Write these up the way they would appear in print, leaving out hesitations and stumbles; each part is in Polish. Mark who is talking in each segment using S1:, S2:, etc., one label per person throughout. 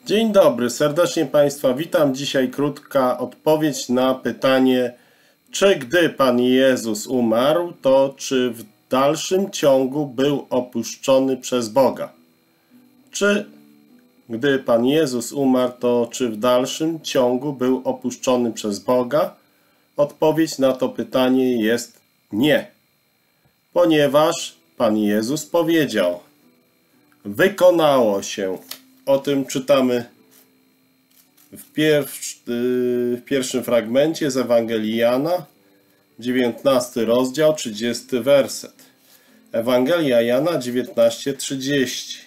S1: Dzień dobry, serdecznie Państwa witam. Dzisiaj krótka odpowiedź na pytanie, czy gdy Pan Jezus umarł, to czy w dalszym ciągu był opuszczony przez Boga? Czy gdy Pan Jezus umarł, to czy w dalszym ciągu był opuszczony przez Boga? Odpowiedź na to pytanie jest nie, ponieważ Pan Jezus powiedział: wykonało się. O tym czytamy w pierwszym fragmencie z Ewangelii Jana, 19 rozdział, 30 werset. Ewangelia Jana 19:30.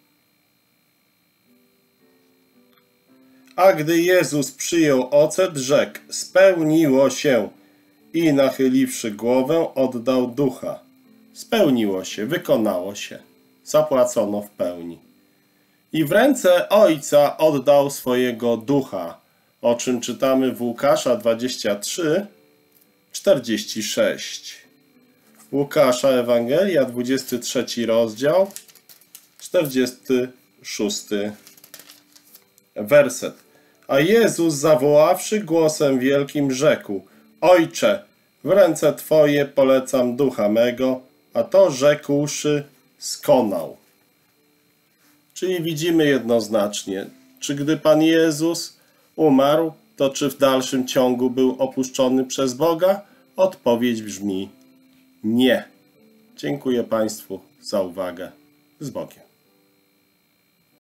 S1: A gdy Jezus przyjął ocet, rzekł: spełniło się, i nachyliwszy głowę, oddał ducha. Spełniło się, wykonało się, zapłacono w pełni. I w ręce Ojca oddał swojego ducha, o czym czytamy w Łukasza 23:46. Łukasza Ewangelia, 23 rozdział, 46 werset. A Jezus, zawoławszy głosem wielkim, rzekł: Ojcze, w ręce Twoje polecam ducha mego, a to rzekłszy, skonał. Czyli widzimy jednoznacznie, czy gdy Pan Jezus umarł, to czy w dalszym ciągu był opuszczony przez Boga? Odpowiedź brzmi nie. Dziękuję Państwu za uwagę. Z Bogiem.